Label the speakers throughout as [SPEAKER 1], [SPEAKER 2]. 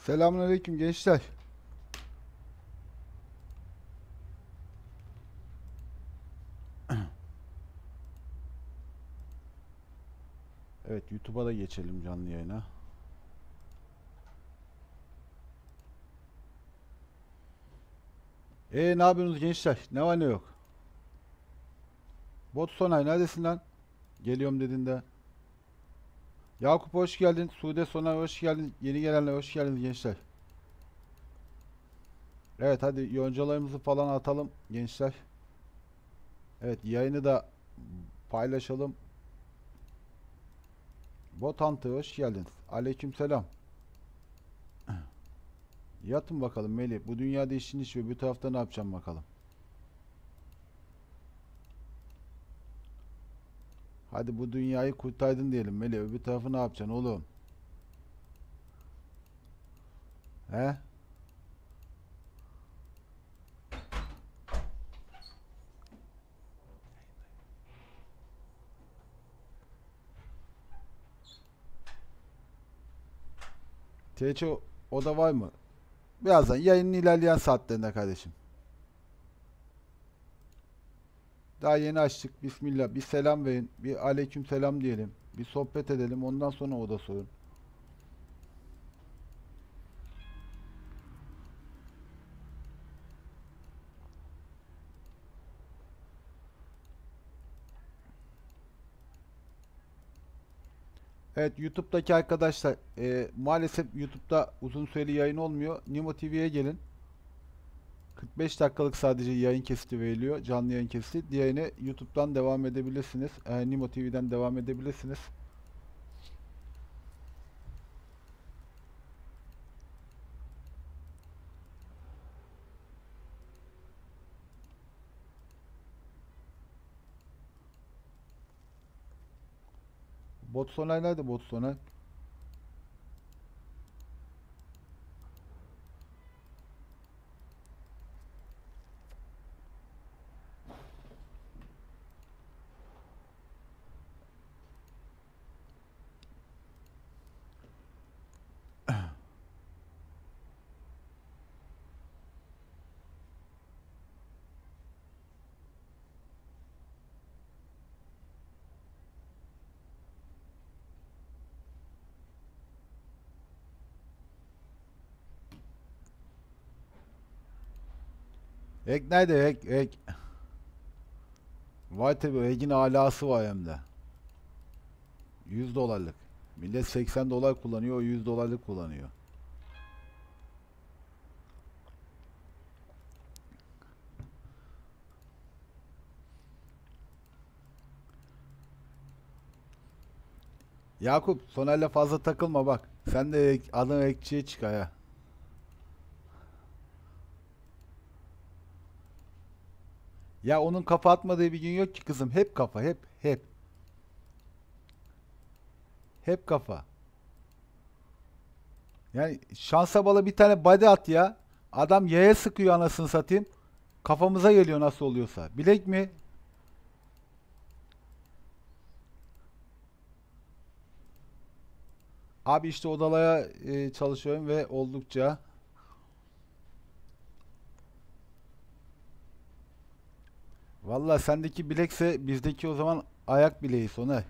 [SPEAKER 1] Selamünaleyküm gençler. Evet, YouTube'a da geçelim canlı yayına. Ne yapıyorsunuz gençler? Ne var ne yok? Bot Sonay neredesin lan? Geliyorum dedin de. Yakup hoş geldin. Sude Sonay hoş geldin. Yeni gelenler hoş geldiniz gençler. Evet, hadi yoncalarımızı falan atalım gençler. Evet, yayını da paylaşalım. Bot Hunter hoş geldiniz. Aleykümselam. Yatın bakalım Melih. Bu dünyada işin iş ve bir tarafta ne yapacağım bakalım. Hadi bu dünyayı kurtardın diyelim Melih. Öbür tarafı ne yapacaksın oğlum? He? TC oda var mı? Birazdan yayının ilerleyen saatlerinde kardeşim. Daha yeni açtık. Bismillah. Bir selam verin. Bir aleyküm selam diyelim. Bir sohbet edelim. Ondan sonra oda sorun. Evet, YouTube'daki arkadaşlar maalesef YouTube'da uzun süreli yayın olmuyor. Nimo TV'ye gelin. 45 dakikalık sadece yayın kesiti veriliyor. Canlı yayın kesiti. Diğerine YouTube'dan devam edebilirsiniz. Nimo TV'den devam edebilirsiniz. Botswana nerede Botswana? Ek nerede ek? Ek. Vay tabi Ek'in alası var hem de. 100 dolarlık. Millet 80 dolar kullanıyor, o 100 dolarlık kullanıyor. Yakup, Soner'le fazla takılma bak. Sen de adın ekçiye çıkar ya. Ya onun kafa atmadığı bir gün yok ki kızım. Hep kafa, hep, hep. Hep kafa. Yani şansa bala bir tane body at ya. Adam yaya sıkıyor anasını satayım. Kafamıza geliyor nasıl oluyorsa. Bilek mi? Abi işte odalaya çalışıyorum ve oldukça. Valla sendeki bilekse bizdeki o zaman ayak bileği Soner.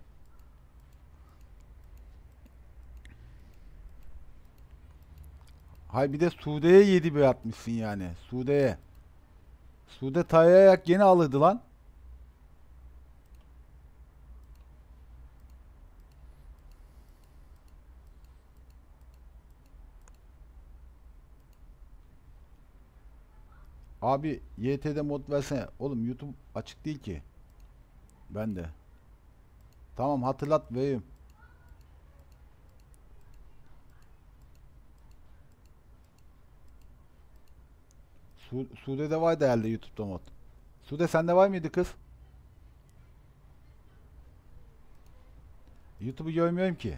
[SPEAKER 1] Hay bir de Sude'ye 7 bir atmışsın yani. Sude'ye. Sude Tayyip ayak yeni alırdı lan. Abi YT'de mod versene. Oğlum YouTube açık değil ki. Ben de. Tamam hatırlat vereyim. Sude'de var herhalde YouTube'da mod. Sude sende var mıydı kız? YouTube'u görmüyorum ki.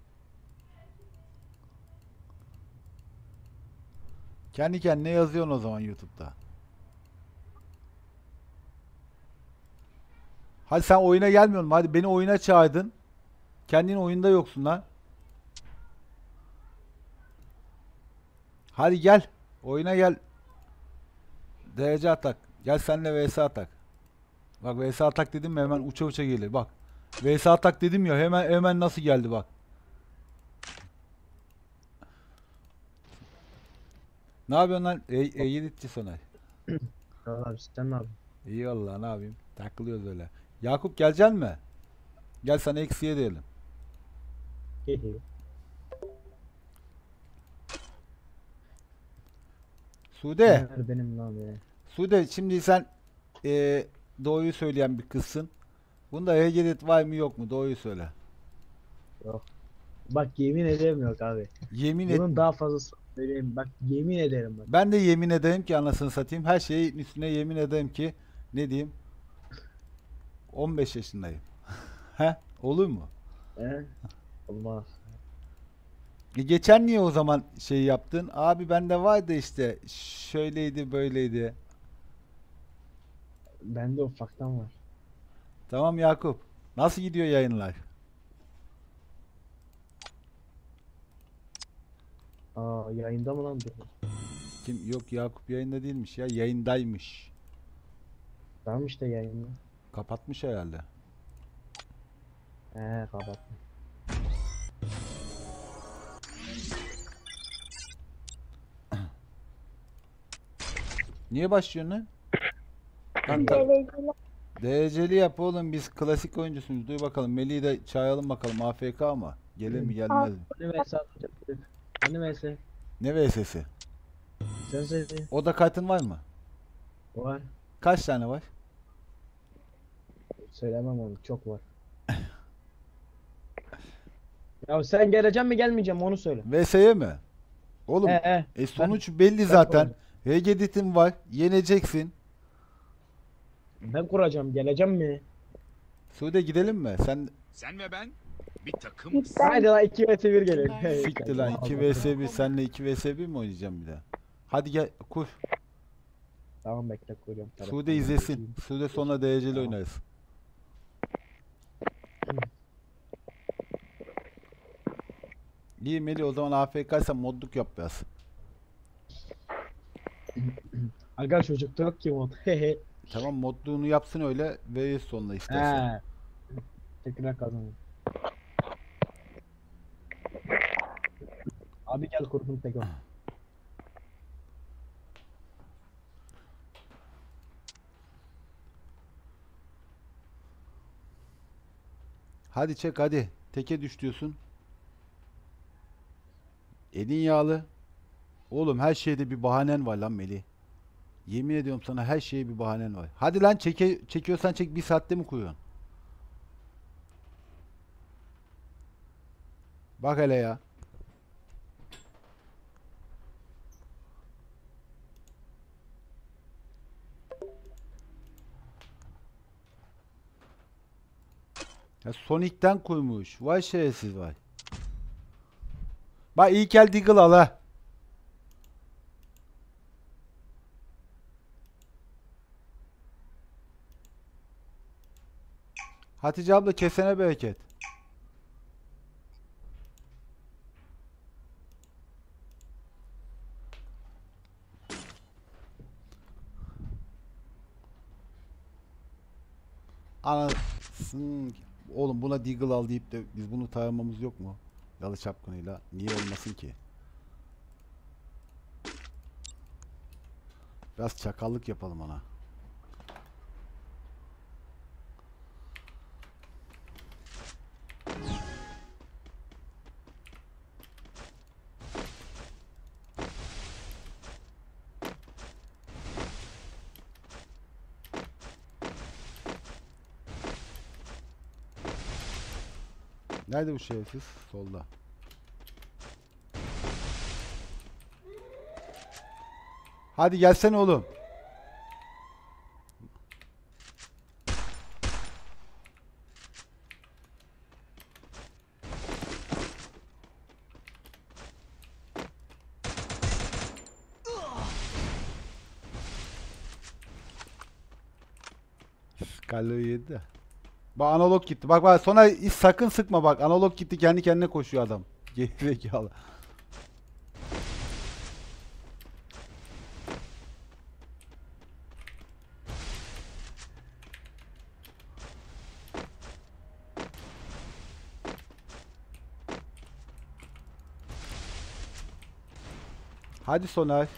[SPEAKER 1] Kendi kendine yazıyorsun o zaman YouTube'da. Hadi sen oyuna gelmiyorsun. Hadi beni oyuna çağırdın. Kendin oyunda yoksun lan. Hadi gel. Oyuna gel. DC atak. Gel senle vs atak. Bak vs atak dedim mi hemen uça uça gelir. Bak. vs atak dedim ya hemen nasıl geldi bak. Ne yapıyorsun lan? Yiğitçi Sonay.
[SPEAKER 2] Abi sen ne yapıyorsun?
[SPEAKER 1] İyi vallahi ne yapayım? Takılıyoruz öyle. Yakup gelecek mi? Gel sana eksiye diyelim.
[SPEAKER 2] Geliyor.
[SPEAKER 1] Sude.
[SPEAKER 2] Nerede benim lan be?
[SPEAKER 1] Sude şimdi sen doğruyu söyleyen bir kızsın. Bunda HGDT var mı yok mu? Doğruyu söyle.
[SPEAKER 2] Yok. Bak yemin ederim yok abi.
[SPEAKER 1] Yemin et.
[SPEAKER 2] Bunun daha fazlası söyleyeyim. Bak yemin ederim bak.
[SPEAKER 1] Ben de yemin ederim ki anasını satayım. Her şeyin üstüne yemin ederim ki ne diyeyim? 15 yaşındayım. He? Olur mu?
[SPEAKER 2] He? Olmaz.
[SPEAKER 1] Geçen niye o zaman şey yaptın? Abi bende vardı işte. Şöyleydi böyleydi.
[SPEAKER 2] Bende ufaktan var.
[SPEAKER 1] Tamam Yakup. Nasıl gidiyor yayınlar?
[SPEAKER 2] Aa yayında mı lan bu?
[SPEAKER 1] Kim? Yok Yakup yayında değilmiş ya. Yayındaymış.
[SPEAKER 2] Tamam işte yayında.
[SPEAKER 1] Kapatmış herhalde.
[SPEAKER 2] He kapattım.
[SPEAKER 1] Niye başlıyorsun lan? Lan dereceli yap oğlum biz klasik oyuncusuyuz. Duy bakalım Melih'i de çağıralım bakalım AFK ama. Gelir mi gelmez mi?
[SPEAKER 2] Hani vs atacak. Hani vs.
[SPEAKER 1] Ne VS'si?
[SPEAKER 2] Sen söyle.
[SPEAKER 1] Oda kartın var mı?
[SPEAKER 2] Var.
[SPEAKER 1] Kaç tane var?
[SPEAKER 2] Söylemem onu. Çok var. Ya sen geleceksin mi gelmeyeceğim onu söyle.
[SPEAKER 1] VS'ye mi? Oğlum sonuç belli zaten. HGDT'in var. Yeneceksin.
[SPEAKER 2] Ben kuracağım. Geleceğim mi?
[SPEAKER 1] Sude gidelim mi?
[SPEAKER 3] Sen ve ben bir takımız.
[SPEAKER 2] Haydi lan 2 vs 1 gelelim.
[SPEAKER 1] Siktir lan 2 vs 1 senle 2 vs 1 mi oynayacağım bir daha? Hadi gel kur.
[SPEAKER 2] Tamam bekle kuracağım.
[SPEAKER 1] Sude izlesin. Sude sonra dereceli
[SPEAKER 2] Tamam.
[SPEAKER 1] oynarız. İyi Melih o zaman AFK'ysen modluk yap biraz.
[SPEAKER 2] Aga çocukta yok ki mod.
[SPEAKER 1] Tamam modluğunu yapsın öyle ve sonuna istersen.
[SPEAKER 2] He. Tekrar kazanın. Abi gel kurdum tekrar.
[SPEAKER 1] Hadi çek hadi. Teke düş diyorsun. Elin yağlı. Oğlum her şeyde bir bahanen var lan Melih. Yemin ediyorum sana her şeye bir bahanen var. Hadi lan çekiyorsan çek bir saatte mi koyuyorsun? Bak hele ya. Ya Sonic'ten koymuş. Vay şerefsiz vay. Bak İlkel Deagle al ha. Hatice abla kesene bereket. Anasın. Oğlum buna Deagle al deyip de biz bunu taramamız yok mu? Yalı çapkınıyla. Niye olmasın ki? Biraz çakallık yapalım ona. Nerede bu şerefsiz? Solda. Hadi gelsene oğlum. Kalori yedi de. Bak analog gitti. Bak bak sonra hiç sakın sıkma bak. Analog gitti kendi kendine koşuyor adam. Gerizekalı. Hadi Soner.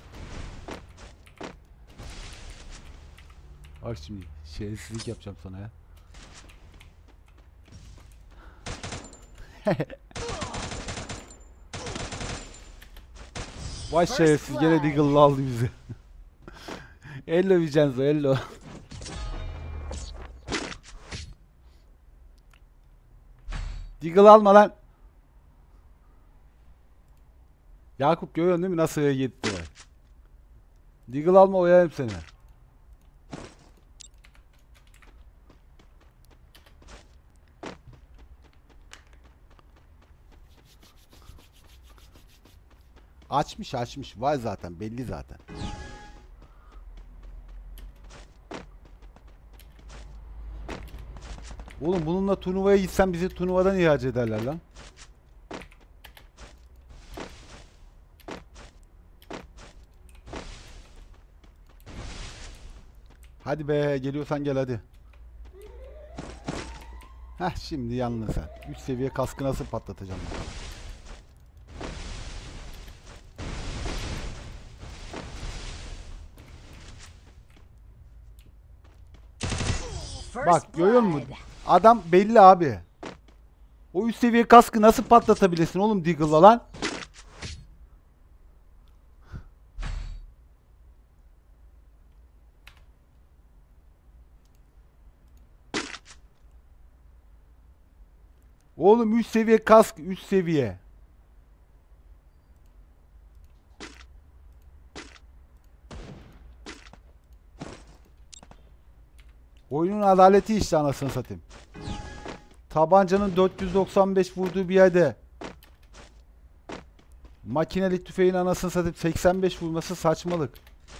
[SPEAKER 1] Bak şimdi şerefsizlik yapacağım sana ya. Vay şerefsiz gene Deagle'la aldı bizi. Ello Vincenzo ello. Deagle alma lan. Yakup görüyorsun değil mi nasıl gitti? Deagle alma oyarım seni. Açmış var zaten belli zaten. Oğlum bununla turnuvaya gitsen bizi turnuvadan ihraç ederler lan. Hadi be geliyorsan gel hadi. Heh şimdi yalnız sen. 3 seviye kaskı nasıl patlatacağım bakalım. Bak görüyor musun? Adam belli abi. O üst seviye kaskı nasıl patlatabilirsin oğlum Deagle'la lan? Oğlum üst seviye kask üst seviye. Oyunun adaleti işte anasını satayım. Tabancanın 495 vurduğu bir yerde makineli tüfeğin anasını satayım 85 vurması saçmalık.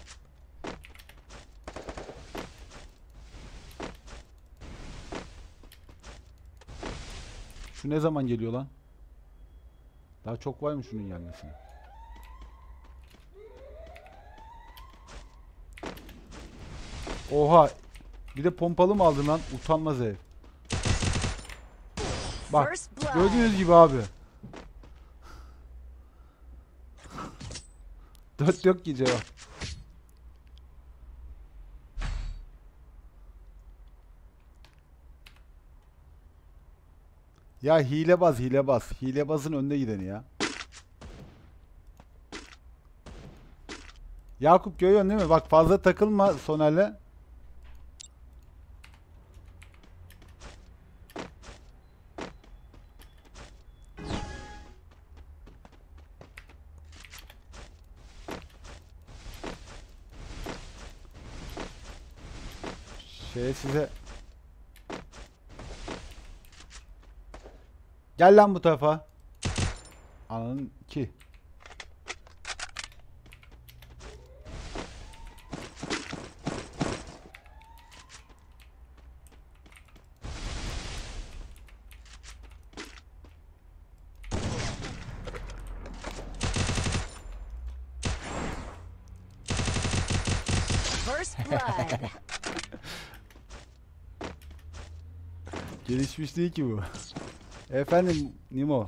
[SPEAKER 1] Şu ne zaman geliyor lan? Daha çok var mı şunun gelmesine? Oha! Bir de pompalı mı aldın lan? Utanmaz ev. Bak gördüğünüz gibi abi. 4 yok ki cevap. Ya hilebaz hilebaz. Hilebazın önde gideni ya. Yakup görüyorsun değil mi? Bak fazla takılma Soner'le. Size gel lan bu tarafa. Ananın ki.
[SPEAKER 4] First blood.
[SPEAKER 1] Gelişmiş değil ki bu. Efendim Nimo.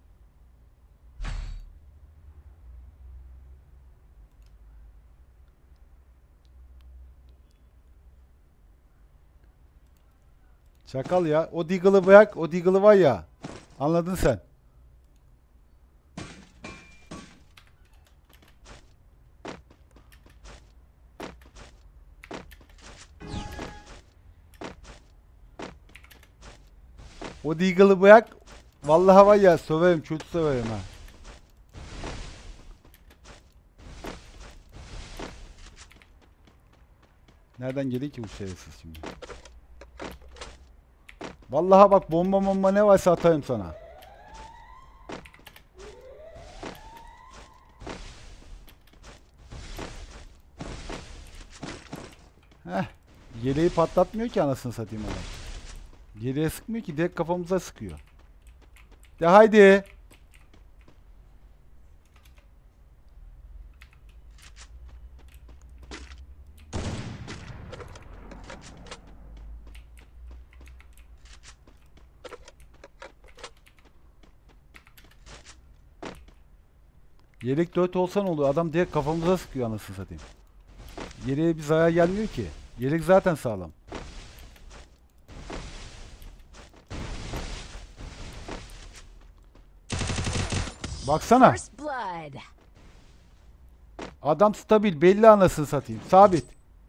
[SPEAKER 1] Çakal ya. O Deagle'ı bırak. O Deagle'ı var ya. Anladın sen. O Deagle'ı bırak. Vallahi var ya söverim. Kötü söverim ha. Nereden geliyor ki bu şerefsiz şimdi? Vallahi bak bomba ne varsa atayım sana. Heh. Yeleği patlatmıyor ki anasını satayım adam. Geriye sıkmıyor ki direkt kafamıza sıkıyor. De haydi. Yelek 4 olsa ne oluyor? Adam direkt kafamıza sıkıyor anasını satayım. Yeleğe bir zarar gelmiyor ki. Yelek zaten sağlam. Baksana.
[SPEAKER 4] First blood.
[SPEAKER 1] Adam stabil, belli anasını satayım. Sabit.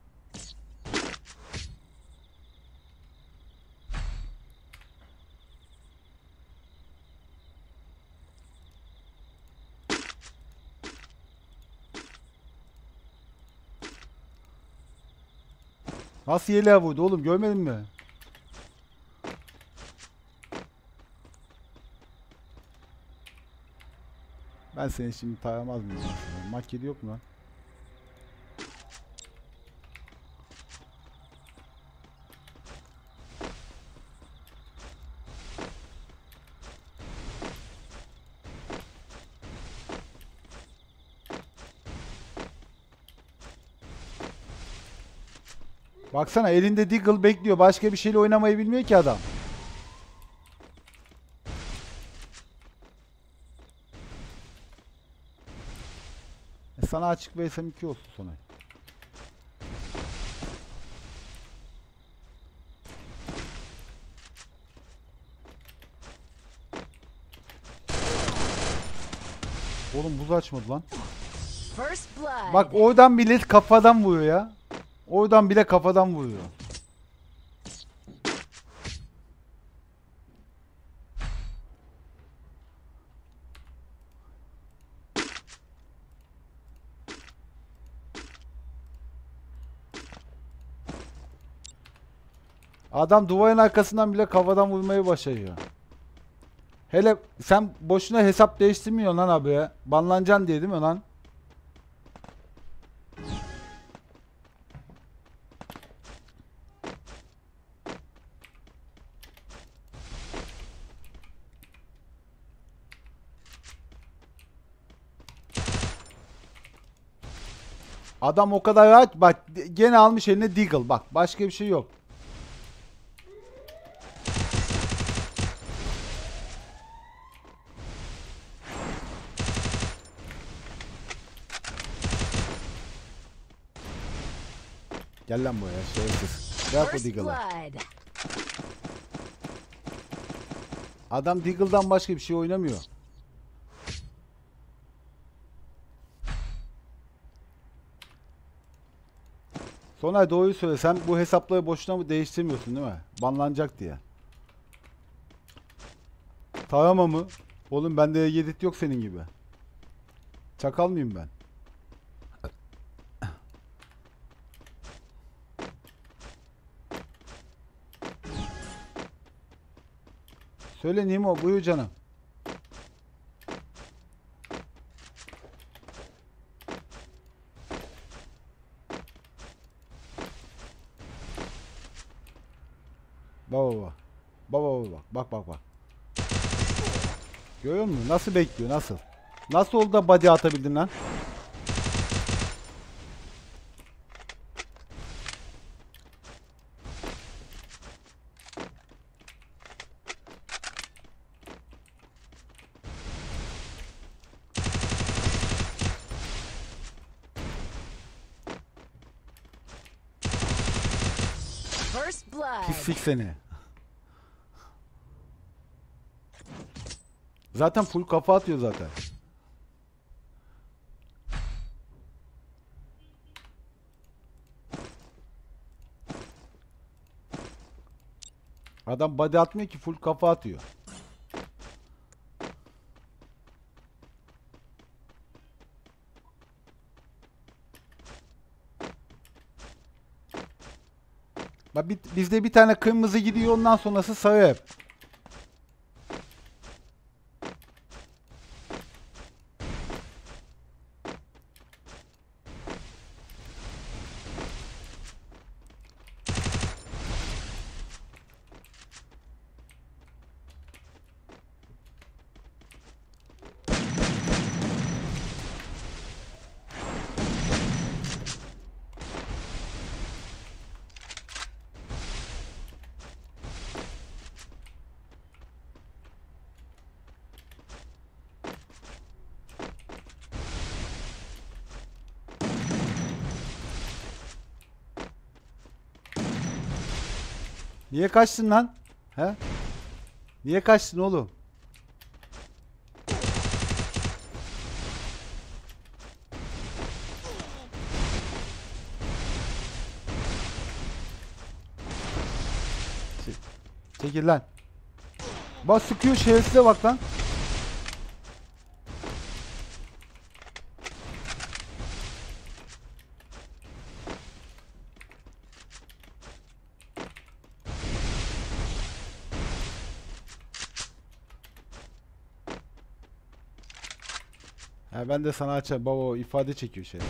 [SPEAKER 1] Nasıl yeleğe vurdu oğlum, görmedin mi? Ben seni şimdi taramaz mıyım? Mak yedi yok mu lan? Baksana elinde Deagle bekliyor. Başka bir şeyle oynamayı bilmiyor ki adam. Sana açık VSM 2 olsun sonra. Oğlum buz açmadı lan.
[SPEAKER 4] First blood.
[SPEAKER 1] Bak oradan bile kafadan vuruyor ya. Oradan bile kafadan vuruyor. Adam duvarın arkasından bile kafadan vurmayı başarıyor. Hele sen boşuna hesap değiştirmiyorsun lan abi ya. Banlanacaksın diye değil mi lan? Adam o kadar rahat, bak gene almış eline Deagle, bak başka bir şey yok. Gel lan buraya şerefsiz. Bırak o
[SPEAKER 4] First
[SPEAKER 1] Deagle'ı.
[SPEAKER 4] blood.
[SPEAKER 1] Adam Deagle'dan başka bir şey oynamıyor. Sonra doğruyu söyle, sen bu hesapları boşuna mı değiştirmiyorsun değil mi? Banlanacak diye. Tarama mı? Oğlum bende Yedit yok senin gibi. Çakal mıyım ben? Söyle Nimo, buyur canım. Baba. Baba bak bak bak. Görüyor musun? Nasıl bekliyor, nasıl? Nasıl oldu da body atabildin lan?
[SPEAKER 4] First blood.
[SPEAKER 1] Pislik seni. Zaten full kafa atıyor zaten. Adam body atmıyor ki, full kafa atıyor. Bak bizde bir tane kırmızı gidiyor, ondan sonrası sarı hep. Niye kaçtın lan? He? Niye kaçtın oğlum? Çekil lan. Bak sıkıyor, şerefsize bak lan. Ha, ben de sana açar. Baba o ifade çekiyor şey.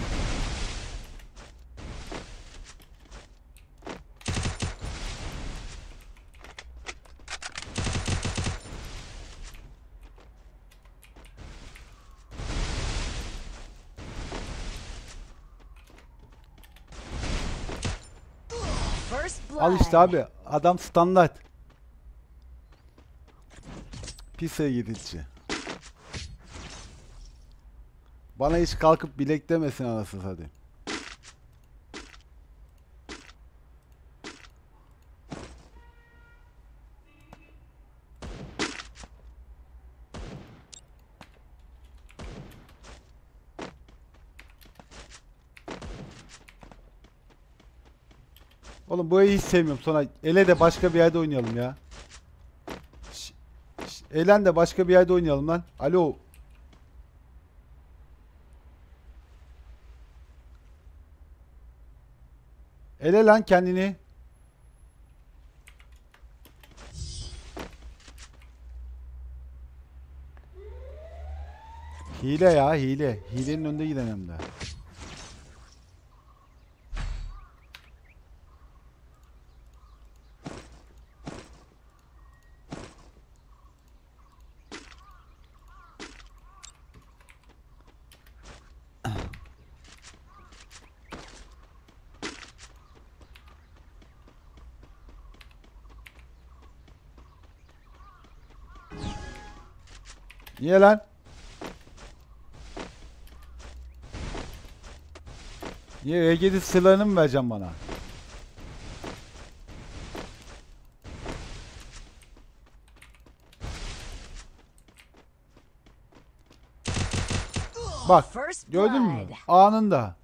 [SPEAKER 4] First blood.
[SPEAKER 1] Al işte abi. Adam standart. Pis gidilçi. Bana hiç kalkıp bilek demesin anasını satayım. Oğlum bu hiç sevmiyorum. Sonra ele de başka bir yerde oynayalım ya. Elen de başka bir yerde oynayalım lan. Alo. Ele lan kendini. Hile ya, hile. Hilenin önünde giden hem de. Niye lan? Niye EG'de silahını mı vereceksin bana? Bak,
[SPEAKER 4] First
[SPEAKER 1] gördün mü?
[SPEAKER 4] blood.
[SPEAKER 1] Anında.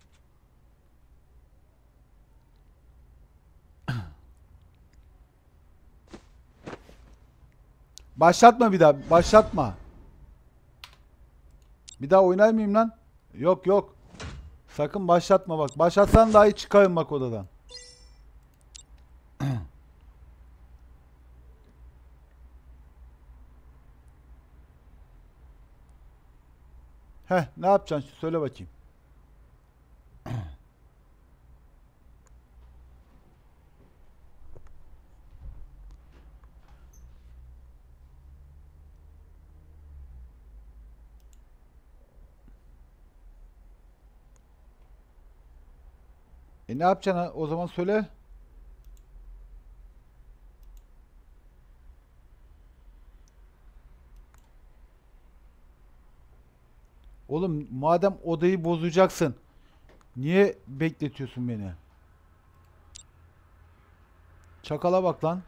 [SPEAKER 1] Başlatma bir daha, başlatma. Bir daha oynar mıyım lan? Yok yok. Sakın başlatma bak. Başlatsan dahi çıkarım bak odadan. Heh, ne yapacaksın? Söyle bakayım. Ne yapacaksın ha? O zaman söyle. Oğlum madem odayı bozacaksın, niye bekletiyorsun beni? Çakala bak lan.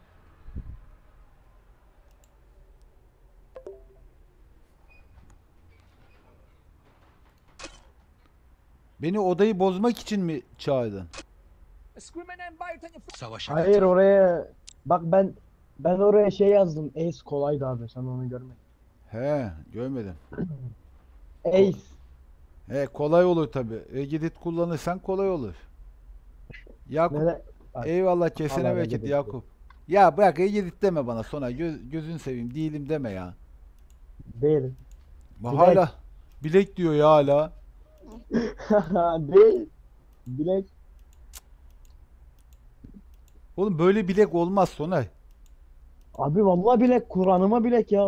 [SPEAKER 1] Beni odayı bozmak için mi çağırdın?
[SPEAKER 3] Savaşa
[SPEAKER 2] Hayır oraya bak ben oraya şey yazdım. Ace kolaydı abi. Sen onu görmedin.
[SPEAKER 1] He, görmedim.
[SPEAKER 2] Ace.
[SPEAKER 1] He, kolay olur tabi. Gidit kullanırsan kolay olur. Yakup,
[SPEAKER 2] Nere? Bak,
[SPEAKER 1] eyvallah kesene
[SPEAKER 2] Allah
[SPEAKER 1] bereket
[SPEAKER 2] Egedit
[SPEAKER 1] Yakup. Ya bırak Gidit deme bana sonra. Gözün seveyim değilim deme ya.
[SPEAKER 2] değil.
[SPEAKER 1] Bak
[SPEAKER 2] Bilek.
[SPEAKER 1] hala bilek diyor ya hala.
[SPEAKER 2] Değil. Bilek.
[SPEAKER 1] Oğlum böyle bilek olmaz Sonay.
[SPEAKER 2] Abi vallahi bilek. Kur'an'ıma bilek ya.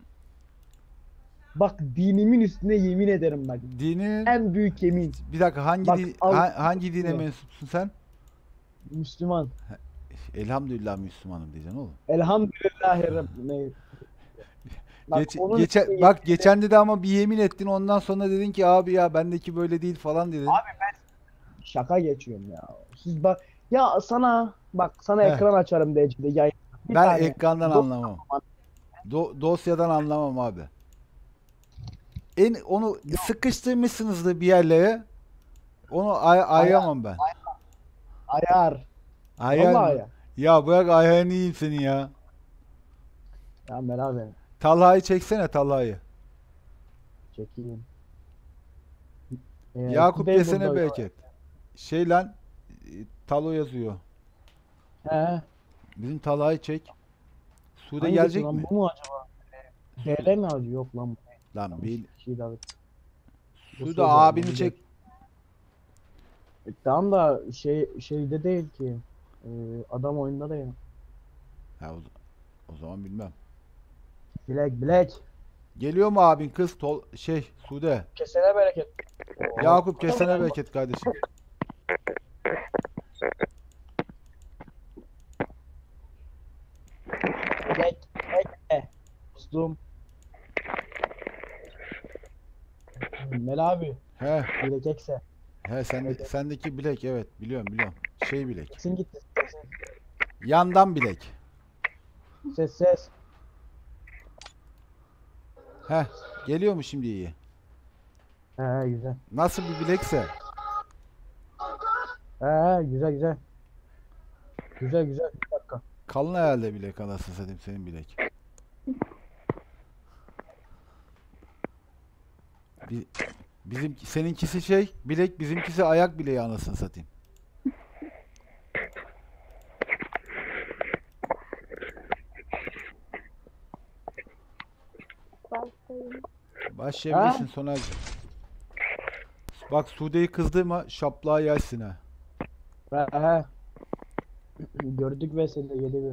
[SPEAKER 2] Bak dinimin üstüne yemin ederim bak.
[SPEAKER 1] Dinin
[SPEAKER 2] En büyük yemin.
[SPEAKER 1] bir dakika
[SPEAKER 2] Bak,
[SPEAKER 1] hangi dine
[SPEAKER 2] Yok.
[SPEAKER 1] mensupsun sen?
[SPEAKER 2] Müslüman.
[SPEAKER 1] Elhamdülillah Müslümanım diyeceksin oğlum.
[SPEAKER 2] Elhamdülillahi Rabbil. Bak, onun üstüne
[SPEAKER 1] Bak
[SPEAKER 2] yemin
[SPEAKER 1] geçen de ama bir yemin ettin ondan sonra dedin ki abi ya bendeki böyle değil falan dedin.
[SPEAKER 2] şaka geçiyorum ya. Siz bak Ya sana bak sana
[SPEAKER 1] Heh.
[SPEAKER 2] ekran açarım DC'de yayın. Bir
[SPEAKER 1] Ben
[SPEAKER 2] tane.
[SPEAKER 1] ekrandan
[SPEAKER 2] Do-
[SPEAKER 1] anlamam. Dosyadan anlamam abi. Onu sıkıştırmışsınızdır bir yerlere. Onu ayıramam ben.
[SPEAKER 2] Ayar.
[SPEAKER 1] Ayar
[SPEAKER 2] Vallahi
[SPEAKER 1] mı?
[SPEAKER 2] ya.
[SPEAKER 1] Ya bırak ayarını yiyeyim senin ya.
[SPEAKER 2] Ya Mel abi
[SPEAKER 1] Talha'yı çeksene Talha'yı.
[SPEAKER 2] çekeyim.
[SPEAKER 1] Yakup
[SPEAKER 2] Kuzey
[SPEAKER 1] desene
[SPEAKER 2] burada.
[SPEAKER 1] bereket. Şey lan Talo yazıyor.
[SPEAKER 2] He.
[SPEAKER 1] Bizim Talha'yı çek. Sude
[SPEAKER 2] Hangisi
[SPEAKER 1] gelecek
[SPEAKER 2] lan
[SPEAKER 1] mi?
[SPEAKER 2] bu mu acaba? TL mi acı? Yok lan.
[SPEAKER 1] Lan bir
[SPEAKER 2] Şey daha. Bu
[SPEAKER 1] Sude
[SPEAKER 2] Sude,
[SPEAKER 1] abini
[SPEAKER 2] bu
[SPEAKER 1] çek.
[SPEAKER 2] Tamam da şeyde değil ki. Adam oyunda da ya.
[SPEAKER 1] Ha, o zaman bilmem.
[SPEAKER 2] Bilek.
[SPEAKER 1] Geliyor mu abin kız? Sude.
[SPEAKER 2] Kesene bereket.
[SPEAKER 1] Yakup kesene bereket kardeşim.
[SPEAKER 2] Bilek. Dostum. Mel abi.
[SPEAKER 1] He.
[SPEAKER 2] Bilek ekse.
[SPEAKER 1] He sendeki bilek evet biliyorum. Şey bilek.
[SPEAKER 2] Sesin gitti.
[SPEAKER 1] Yandan bilek.
[SPEAKER 2] Ses.
[SPEAKER 1] He. Geliyor mu şimdi iyi?
[SPEAKER 2] He güzel.
[SPEAKER 1] Nasıl bir bilekse.
[SPEAKER 2] He güzel. Güzel. Bir dakika.
[SPEAKER 1] Kalın herhalde bilek anasını satayım senin bilek. Seninkisi bilek bizimkisi ayak bileği anasını satayım. Başlayabilirsin Soner'cim. Bak Sude'yi kızdırma şaplağı yersin ha.
[SPEAKER 2] He. Gördük VS'de 7-1.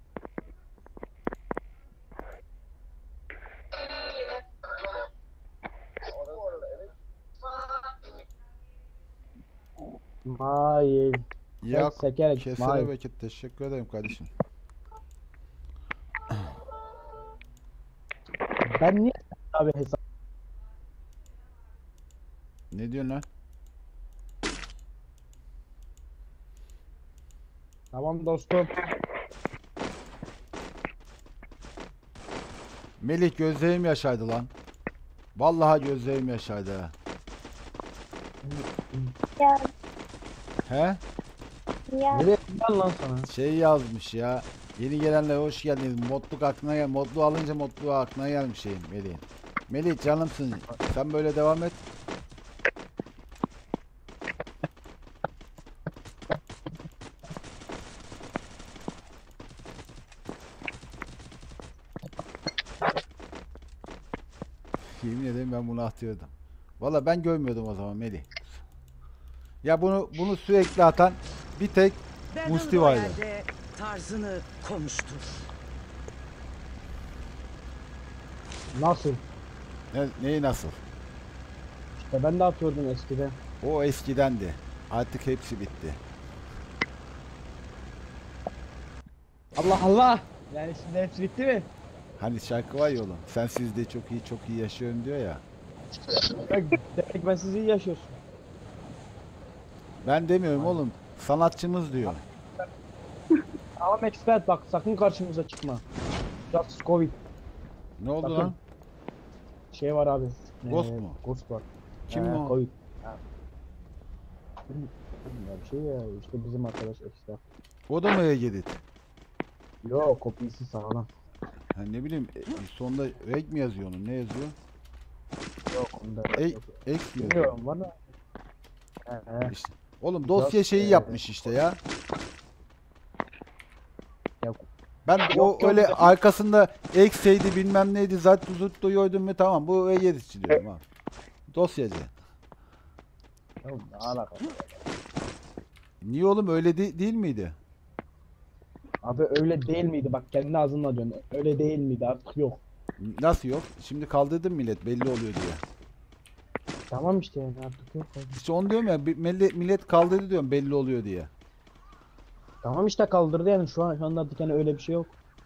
[SPEAKER 2] Mail.
[SPEAKER 1] Ya
[SPEAKER 2] Sekerek.
[SPEAKER 1] kesene
[SPEAKER 2] Mail.
[SPEAKER 1] bereket teşekkür ederim kardeşim.
[SPEAKER 2] Ben niye abi hesap?
[SPEAKER 1] Ne diyorsun lan?
[SPEAKER 2] Tamam dostum.
[SPEAKER 1] Melih gözlerim yaşardı lan. Vallahi gözlerim yaşardı ha.
[SPEAKER 5] Ya,
[SPEAKER 1] He?
[SPEAKER 5] ya,
[SPEAKER 2] Nereye gidiyorsun lan sana?
[SPEAKER 1] Şey yazmış ya. Yeni gelenler hoş geldiniz. Modluk aklına gel. Modlu alınca modlu aklına gelmiş şeyin Melih. Melih canımsın. Sen böyle devam et. Yemin ederim ben bunu atıyordum. Valla ben görmüyordum o zaman Melih. Ya bunu sürekli atan bir tek Musti vardı.
[SPEAKER 6] Royale'de tarzını konuştur.
[SPEAKER 2] Nasıl?
[SPEAKER 1] Neyi nasıl?
[SPEAKER 2] İşte ben de atıyordum eskiden.
[SPEAKER 1] O eskidendi. Artık hepsi bitti.
[SPEAKER 2] Allah. Yani şimdi hepsi bitti mi?
[SPEAKER 1] Hani şarkı var ya oğlum. Sensiz de çok iyi yaşıyorum diyor ya.
[SPEAKER 2] Demek ben sizi iyi yaşıyorsun.
[SPEAKER 1] Ben demiyorum oğlum. Sanatçımız diyor.
[SPEAKER 2] Tamam expert bak sakın karşımıza çıkma. Just Covid.
[SPEAKER 1] Ne oldu
[SPEAKER 2] Bakın.
[SPEAKER 1] lan?
[SPEAKER 2] Şey var abi.
[SPEAKER 1] Ghost mu?
[SPEAKER 2] Ghost var.
[SPEAKER 1] Kim o?
[SPEAKER 2] Covid. Ha. Ya bir şey ya işte bizim arkadaş ekstra.
[SPEAKER 1] O da mı Ege'dit?
[SPEAKER 2] Yok kopyası sağlam.
[SPEAKER 1] Ha, ne bileyim sonunda reg mi yazıyor onun? Ne yazıyor?
[SPEAKER 2] Yok onda.
[SPEAKER 1] Ek yazıyor.
[SPEAKER 2] Bilmiyorum var mı? He.
[SPEAKER 1] İşte. Oğlum dosya
[SPEAKER 2] Just,
[SPEAKER 1] şeyi yapmış işte ya.
[SPEAKER 2] Yok.
[SPEAKER 1] Ben
[SPEAKER 2] Yok,
[SPEAKER 1] öyle
[SPEAKER 2] yok.
[SPEAKER 1] arkasında ekseydi bilmem neydi zaten zuttu yoydum mu tamam bu Ege'ditçi diyorum ha. Dosyacı.
[SPEAKER 2] Ya ne alaka?
[SPEAKER 1] Niye oğlum öyle değil miydi?
[SPEAKER 2] Abi öyle değil miydi? Bak kendi ağzınla diyorsun. Öyle değil miydi? Artık yok.
[SPEAKER 1] Nasıl yok? Şimdi kaldırdım millet belli oluyor diye.
[SPEAKER 2] Tamam işte yani artık yok.
[SPEAKER 1] İşte onu diyorum ya millet kaldırdı diyorum belli oluyor diye.
[SPEAKER 2] Tamam işte kaldırdı yani şu anda artık hani öyle bir şey yok.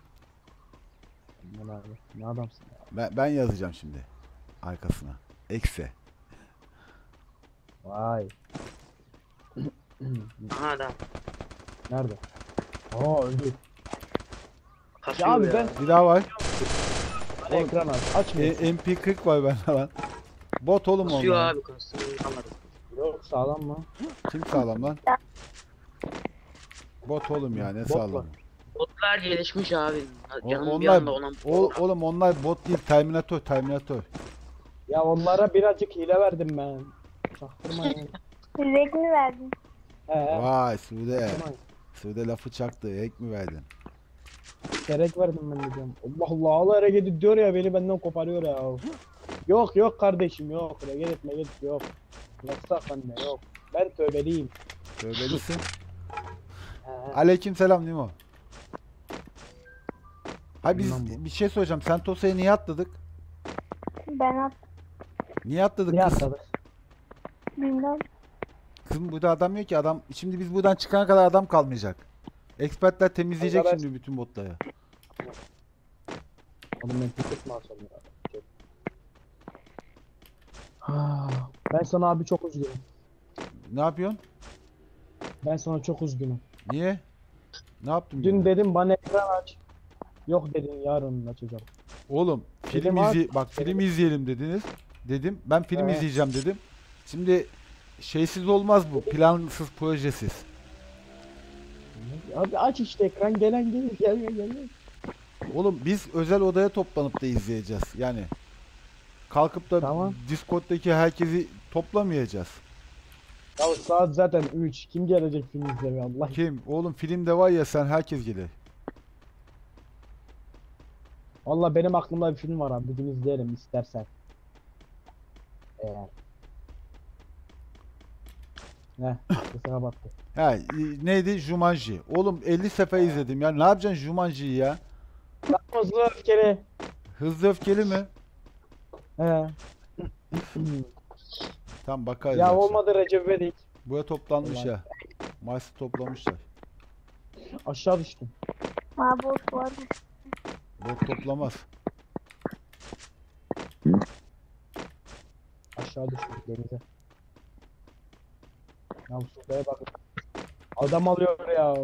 [SPEAKER 2] Aman abi ne adamsın ya.
[SPEAKER 1] Ben yazacağım şimdi arkasına. Ekse.
[SPEAKER 2] Vay.
[SPEAKER 6] Aha adam.
[SPEAKER 2] Nerede? Aa öldü.
[SPEAKER 5] Kasıyor
[SPEAKER 2] Ya abi ben
[SPEAKER 1] Bir daha var.
[SPEAKER 2] bana ekran aç. Açmıyor.
[SPEAKER 1] MP40 var bende lan. Bot oğlum
[SPEAKER 5] Kasıyor
[SPEAKER 1] onlar.
[SPEAKER 5] abi kasıyor. Anlamadım.
[SPEAKER 2] Yok sağlam mı?
[SPEAKER 1] Kim sağlam lan? Bot oğlum ya, ne
[SPEAKER 2] Bot
[SPEAKER 1] sağlam.
[SPEAKER 2] var.
[SPEAKER 5] Botlar gelişmiş abi. Canım bir
[SPEAKER 1] Onlar,
[SPEAKER 5] anda ona
[SPEAKER 1] oğlum onlar bot değil, Terminator.
[SPEAKER 2] Ya onlara birazcık hile verdim ben. Çaktırma yani.
[SPEAKER 7] Zevk mi verdin?
[SPEAKER 1] Vay Sude.
[SPEAKER 2] Çaktırma.
[SPEAKER 1] Sude lafı çaktı. Ek mi verdin?
[SPEAKER 2] Gerek verdim ben de diyorum. Allah Allah Allah hareket ediyor ya beni benden koparıyor ya. Yok yok kardeşim yok. Hareket etme git yok. Yasak bende yok. Ben tövbeliyim.
[SPEAKER 1] Tövbelisin.
[SPEAKER 2] He.
[SPEAKER 1] Aleykümselam Nimo. Ha biz
[SPEAKER 2] Bilmem bu.
[SPEAKER 1] bir şey soracağım. Sentosa'ya niye atladık?
[SPEAKER 7] Ben
[SPEAKER 1] Niye atladık
[SPEAKER 2] Ne
[SPEAKER 1] kız?
[SPEAKER 2] atladık?
[SPEAKER 7] bilmem.
[SPEAKER 1] Kızım burada adam yok ki, adam. Şimdi biz buradan çıkana kadar adam kalmayacak. Expertler temizleyecek
[SPEAKER 2] Arkadaş-
[SPEAKER 1] şimdi bütün botları.
[SPEAKER 2] Oğlum ben tiket mi alsam ya? Ben sana abi çok üzgünüm.
[SPEAKER 1] Ne yapıyorsun?
[SPEAKER 2] Ben sana çok üzgünüm.
[SPEAKER 1] Niye? Ne yaptım?
[SPEAKER 2] Dün
[SPEAKER 1] yine?
[SPEAKER 2] dedim bana ekran aç. Yok dedin yarın açacağım.
[SPEAKER 1] Oğlum film
[SPEAKER 2] Dedim abi-
[SPEAKER 1] bak film izleyelim dediniz. Dedim ben film
[SPEAKER 2] Evet.
[SPEAKER 1] izleyeceğim dedim. Şimdi şeysiz olmaz bu. Plansız, projesiz.
[SPEAKER 2] Abi aç işte ekran gelen gelir gelmiyor.
[SPEAKER 1] Oğlum biz özel odaya toplanıp da izleyeceğiz. Yani kalkıp da
[SPEAKER 2] Tamam.
[SPEAKER 1] Discord'daki herkesi toplamayacağız.
[SPEAKER 2] Ya saat zaten 3. Kim gelecek film izlemeye Allah aşkına?
[SPEAKER 1] Kim? Oğlum filmde var ya, sen herkes gelir.
[SPEAKER 2] Valla benim aklımda bir film var abi. Bir gün izleyelim istersen. Eğer. Ne? Sesine battı.
[SPEAKER 1] Ha, neydi? Jumanji. Oğlum 50 sefer izledim ya. Ne yapacaksın Jumanji'yi ya?
[SPEAKER 2] Hızlı öfkeli.
[SPEAKER 1] Hızlı Öfkeli mi?
[SPEAKER 2] He.
[SPEAKER 1] Tam bakarız.
[SPEAKER 2] Ya
[SPEAKER 1] akşam.
[SPEAKER 2] olmadı Recep İvedik.
[SPEAKER 1] Buraya toplanmış
[SPEAKER 2] Vallahi.
[SPEAKER 1] ya. Maçı toplamışlar.
[SPEAKER 2] Aşağı düştüm.
[SPEAKER 7] Ha boş var.
[SPEAKER 1] Bot toplamaz.
[SPEAKER 2] Aşağı düştüm denize. Ya şuraya bak. Adam alıyor ya.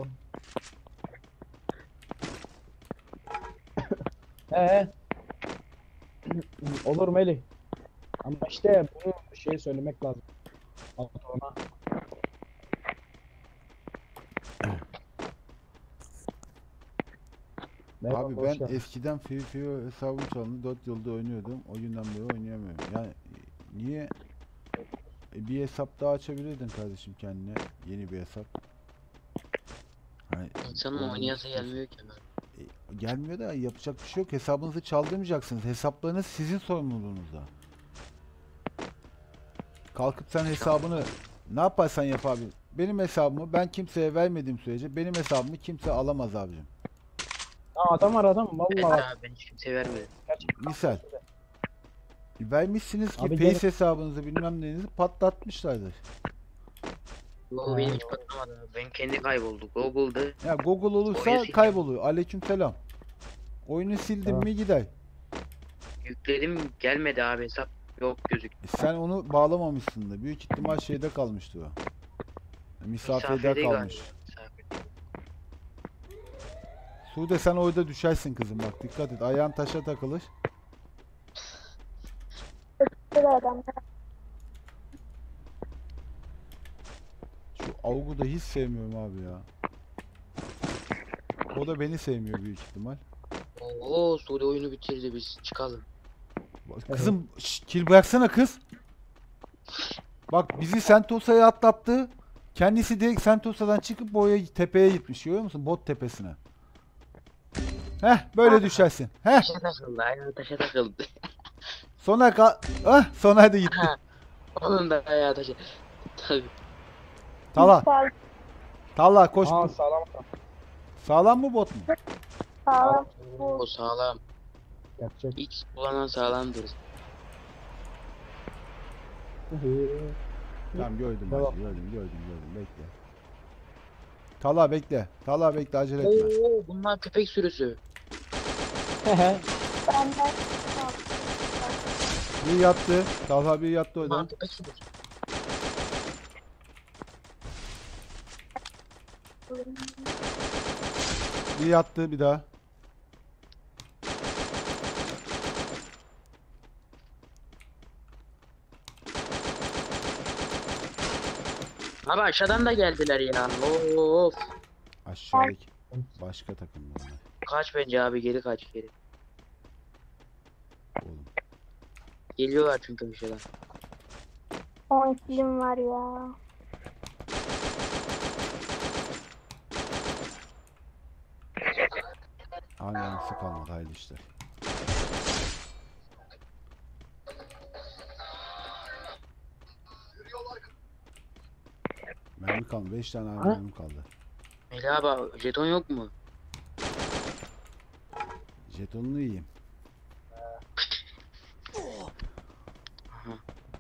[SPEAKER 2] Olur Melih. Ama işte bunu şey söylemek lazım. Patrona. Merhaba,
[SPEAKER 1] Abi
[SPEAKER 2] hoş
[SPEAKER 1] ben
[SPEAKER 2] geldin.
[SPEAKER 1] eskiden Free Fire hesabım çalındı. 4 yılda oynuyordum. O günden beri oynayamıyorum. Yani niye? Bir hesap daha açabilirdin kardeşim kendine. Yeni bir hesap. Hani
[SPEAKER 5] İnsanın
[SPEAKER 1] oynamak
[SPEAKER 5] oynayası
[SPEAKER 1] istiyorsan.
[SPEAKER 5] gelmiyor ki hemen.
[SPEAKER 1] Gelmiyor da yapacak bir şey yok. Hesabınızı çaldırmayacaksınız. Hesaplarınız sizin sorumluluğunuzda. Kalkıp sen hesabını ne yaparsan yap abi. Benim hesabımı ben kimseye vermediğim sürece benim hesabımı kimse alamaz abicim.
[SPEAKER 2] Aa, adam var adam.
[SPEAKER 5] Evet
[SPEAKER 2] Vallahi.
[SPEAKER 5] abi ben hiç kimseye vermedim.
[SPEAKER 2] Gerçekten.
[SPEAKER 1] Misal. Vermişsiniz ki
[SPEAKER 2] Abi
[SPEAKER 1] Pace
[SPEAKER 2] gel-
[SPEAKER 1] hesabınızı bilmem neyinizi patlatmışlardır.
[SPEAKER 5] Yo benim hiç patlamadı. Ben kendi kaybolduk. Google'da
[SPEAKER 1] Ya Google olursa
[SPEAKER 5] Oyunu
[SPEAKER 1] kayboluyor. Aleykümselam. Oyunu sildim
[SPEAKER 2] Tamam.
[SPEAKER 1] mi gider.
[SPEAKER 5] yükledim gelmedi abi hesap. Yok gözük.
[SPEAKER 1] Sen onu bağlamamışsın da. Büyük ihtimal şeyde kalmıştı o. Misafirde
[SPEAKER 5] Misafirde
[SPEAKER 1] kalmış.
[SPEAKER 5] galiba. Misafir.
[SPEAKER 1] Sude sen orada düşersin kızım, bak dikkat et. Ayağın taşa takılır.
[SPEAKER 7] Böyle adamlar.
[SPEAKER 1] Şu Aug'u da hiç sevmiyorum abi ya. O da beni sevmiyor büyük ihtimal.
[SPEAKER 5] Oo Suudi oyunu bitirdi biz çıkalım.
[SPEAKER 1] Kızım kill bıraksana kız. Bak bizi Sentosa'ya atlattı. Kendisi direkt Sentosa'dan çıkıp boya tepeye gitmiş, görüyor musun? Bot tepesine. Heh böyle düşersin. Heh
[SPEAKER 5] Taşa takıldı. Ayağı taşa takıldı.
[SPEAKER 1] sonra sonra da gitti.
[SPEAKER 5] Ha. Onun da ayağı taşa. Tabii.
[SPEAKER 1] Tala. Tala koş.
[SPEAKER 2] Aa sağlam adam.
[SPEAKER 1] Sağlam mı bot mu?
[SPEAKER 7] Sağlam.
[SPEAKER 5] O sağlam.
[SPEAKER 2] Gerçek.
[SPEAKER 5] X kullanan sağlamdır.
[SPEAKER 1] Tamam gördüm
[SPEAKER 2] Devam.
[SPEAKER 1] hacı, gördüm bekle. Tala bekle. Tala bekle, acele etme.
[SPEAKER 5] Oo bunlar köpek sürüsü.
[SPEAKER 7] Benden.
[SPEAKER 1] Bir yattı. Talha bir yattı
[SPEAKER 5] Bunlar
[SPEAKER 1] oradan.
[SPEAKER 5] köpek sürüsü.
[SPEAKER 1] Bir yattı bir daha.
[SPEAKER 5] Abi aşağıdan da geldiler ya. Of.
[SPEAKER 1] Aşağıdaki başka takım bunlar.
[SPEAKER 5] Kaç bence abi, geri kaç geri.
[SPEAKER 1] Oğlum.
[SPEAKER 5] Geliyorlar çünkü aşağıdan.
[SPEAKER 7] 10 kilim var ya.
[SPEAKER 1] Hangisi kalmadı hayırlı işler. Mermi kaldı. 5 tane
[SPEAKER 5] Ha?
[SPEAKER 1] mermi kaldı.
[SPEAKER 5] Melih abi jeton yok mu?
[SPEAKER 1] Jetonunu yiyeyim.
[SPEAKER 5] Aha.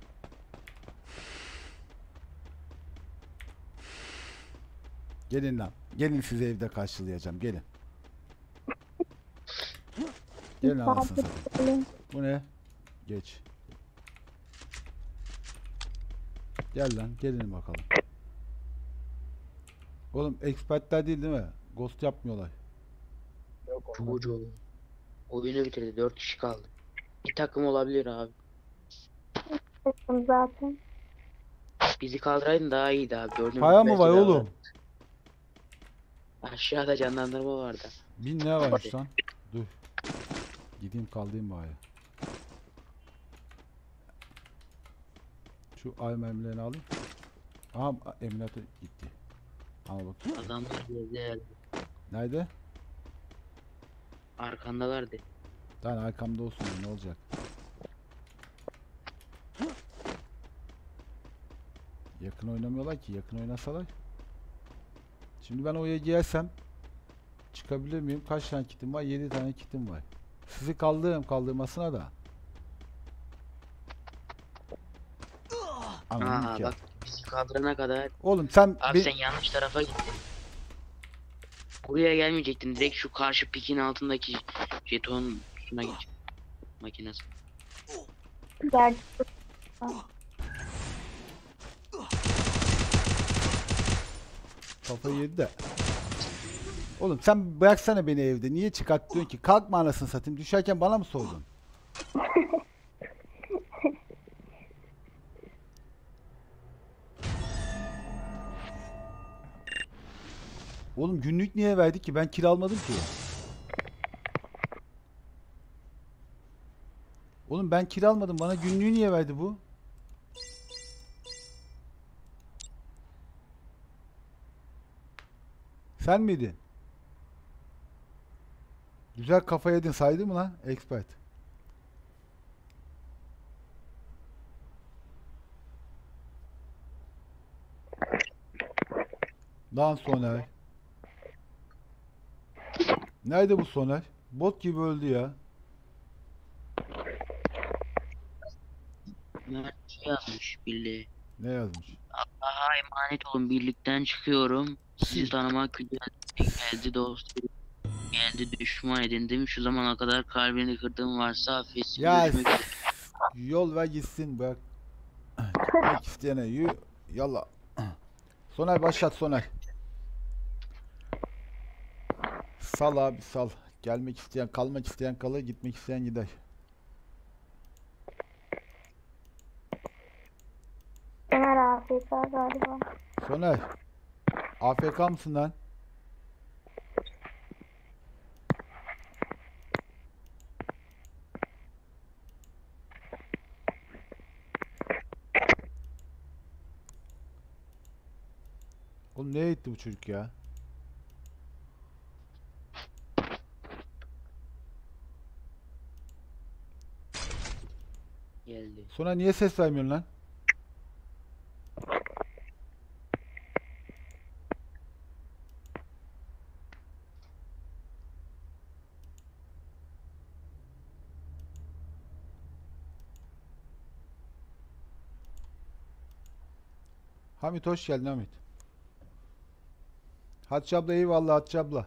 [SPEAKER 1] Gelin lan. Gelin sizi evde karşılayacağım. Gelin. Gelin anasını satayım. Bu ne? Geç. Gel lan. Gelin bakalım. Oğlum expertler değil mi? Ghost yapmıyorlar.
[SPEAKER 2] Yok
[SPEAKER 5] Çok
[SPEAKER 2] olmaz.
[SPEAKER 5] ucu. Oyunu bitirdi. 4 kişi kaldı. Bir takım olabilir abi.
[SPEAKER 7] Sıktım zaten.
[SPEAKER 5] Bizi kaldıraydın daha iyiydi abi. Dördümüz
[SPEAKER 1] Paya mı
[SPEAKER 5] belki
[SPEAKER 1] var
[SPEAKER 5] daha
[SPEAKER 1] oğlum?
[SPEAKER 5] Aşağıda canlandırma vardı.
[SPEAKER 1] 1000 ne varmış lan? Dur. Gideyim kaldayım bari. Şu ay mermilerini alayım. Aha emniyete gitti. Ama bak.
[SPEAKER 5] Adamlar geldi.
[SPEAKER 1] Nerede?
[SPEAKER 5] Arkandalardı.
[SPEAKER 1] Lan arkamda olsun ne olacak? Yakın oynamıyorlar ki. Yakın oynasalar. Şimdi ben oraya girersem çıkabilir miyim? Kaç tane kitim var? 7 tane kitim var. Sizi kaldırmasına da. Anladım
[SPEAKER 5] Aa
[SPEAKER 1] ki.
[SPEAKER 5] bak, bizi kaldırana kadar.
[SPEAKER 1] Oğlum sen
[SPEAKER 5] Abi sen yanlış tarafa gittin. Buraya gelmeyecektin. Direkt şu karşı pikin altındaki jeton kutusuna geç. Makinesi.
[SPEAKER 7] Gel.
[SPEAKER 1] kafayı yedi de. Oğlum sen bıraksana beni evde. Niye çıkartıyorsun ki? Kalkma anasını satayım. Düşerken bana mı sordun? Oğlum günlük niye verdik ki? Ben kira almadım ki. Oğlum ben kira almadım. Bana günlüğü niye verdi bu? Sen miydin? Güzel kafa yedin saydı mı lan? Expert. Lan Soner. Nerede bu Soner? Bot gibi öldü ya.
[SPEAKER 5] Mert şey yazmış birliğe.
[SPEAKER 1] Ne yazmış?
[SPEAKER 5] Allah'a emanet olun, birlikten çıkıyorum. Sizi tanımak güzel. Geldi dostum. Geldi düşman edindim. Şu zamana kadar kalbini kırdığım varsa affetsin.
[SPEAKER 1] Ya
[SPEAKER 5] Görüşmek üzere.
[SPEAKER 1] yol ver gitsin bak. Gitmek isteyene yürü. Yallah. Soner başlat Soner. Sal abi sal. Gelmek isteyen kalmak isteyen kalır, gitmek isteyen gider.
[SPEAKER 7] Ömer AFK galiba.
[SPEAKER 1] Soner. AFK mısın lan? Oğlum nereye gitti bu çocuk ya?
[SPEAKER 5] Geldi.
[SPEAKER 1] Soner niye ses vermiyorsun lan? Hamit hoş geldin Hamit. Hatice abla eyvallah Hatice abla.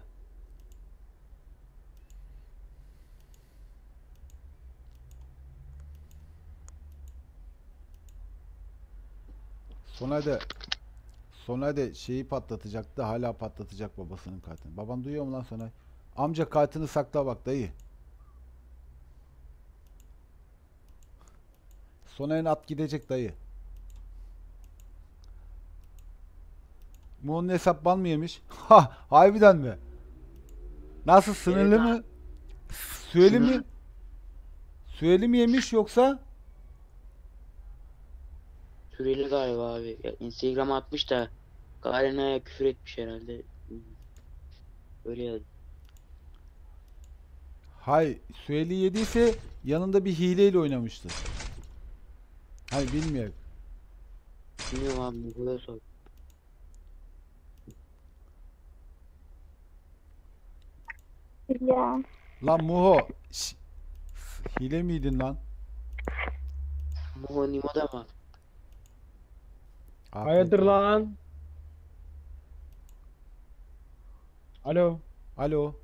[SPEAKER 1] Sonay da şeyi patlatacaktı. Hala patlatacak babasının kartını. Baban duyuyor mu lan Sonay? Amca kartını sakla bak dayı. Sonay'ın at gidecek dayı. Muğ'un hesap ban mı yemiş? Ha, harbiden mi? Nasıl, sınırlı
[SPEAKER 5] Evet,
[SPEAKER 1] mı? Süreli mi?
[SPEAKER 5] Sınırlı.
[SPEAKER 1] Süreli mi yemiş yoksa?
[SPEAKER 5] Süreli galiba abi. Ya, Instagram'a atmış da Garena'ya küfür etmiş herhalde. Öyle yazdı.
[SPEAKER 1] Hay, süreli yediyse yanında bir hileyle oynamıştır. Hay, bilmiyorum.
[SPEAKER 5] Bilmiyorum abi, bu kadar sor.
[SPEAKER 7] Ya.
[SPEAKER 1] Lan Muho. Hile miydin lan?
[SPEAKER 5] Muho Nimo'da mı?
[SPEAKER 2] Hayırdır lan? Alo.
[SPEAKER 1] Alo.